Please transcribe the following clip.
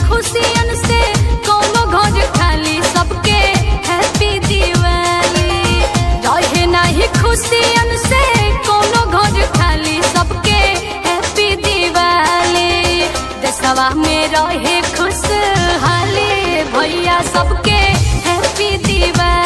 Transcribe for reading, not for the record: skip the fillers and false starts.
खुशियन से कोनो घर खाली सबके हैप्पी दिवाली। रहे नहीं खुशियन से कोनो घर खाली सबके हैप्पी दिवाली। देशवा में रहे खुशहाली भैया सबके हैप्पी दिवाली।